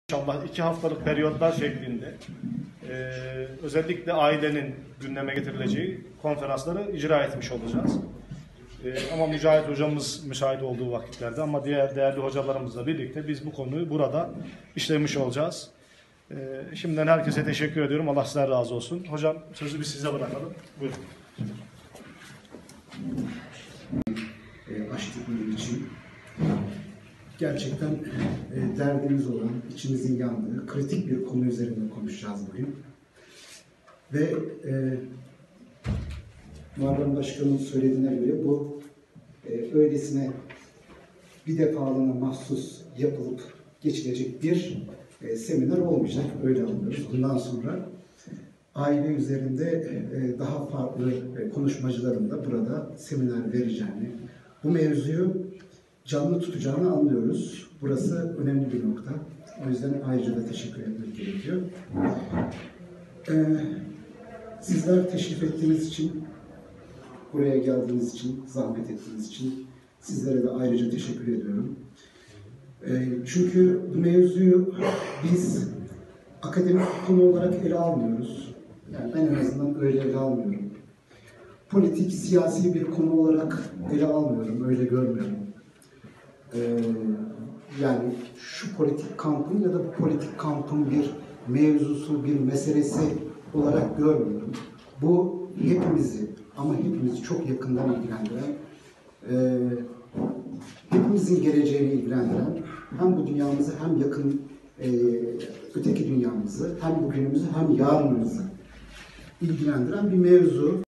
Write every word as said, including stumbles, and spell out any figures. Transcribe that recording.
İnşallah iki haftalık periyotlar şeklinde e, özellikle ailenin gündeme getirileceği konferansları icra etmiş olacağız. E, ama Mücahit hocamız müsait olduğu vakitlerde ama diğer değerli hocalarımızla birlikte biz bu konuyu burada işlemiş olacağız. E, şimdiden herkese teşekkür ediyorum. Allah sizden razı olsun. Hocam sözü biz size bırakalım. Buyurun. E, açtık bunun için. Gerçekten e, derdimiz olan, içimizin yandığı kritik bir konu üzerinde konuşacağız bugün. Ve e, Muharrem Başkan'ın söylediğine göre bu e, öylesine bir defalığına mahsus yapılıp geçilecek bir e, seminer olmayacak. Öyle anlıyoruz. Bundan sonra aile üzerinde e, daha farklı e, konuşmacıların da burada seminer vereceğini, bu mevzuyu canlı tutacağını anlıyoruz. Burası önemli bir nokta. O yüzden ayrıca da teşekkür etmek gerekiyor. Ee, sizler teşrif ettiğiniz için, buraya geldiğiniz için, zahmet ettiğiniz için sizlere de ayrıca teşekkür ediyorum. Ee, çünkü bu mevzuyu biz akademik bir konu olarak ele almıyoruz. Yani ben en azından öyle ele almıyorum. Politik, siyasi bir konu olarak ele almıyorum, öyle görmüyorum. Ee, yani şu politik kampın ya da bu politik kampın bir mevzusu, bir meselesi olarak görmüyorum. Bu hepimizi ama hepimizi çok yakından ilgilendiren, e, hepimizin geleceğini ilgilendiren, hem bu dünyamızı hem yakın e, öteki dünyamızı, hem bugünümüzü hem yarınımızı ilgilendiren bir mevzu.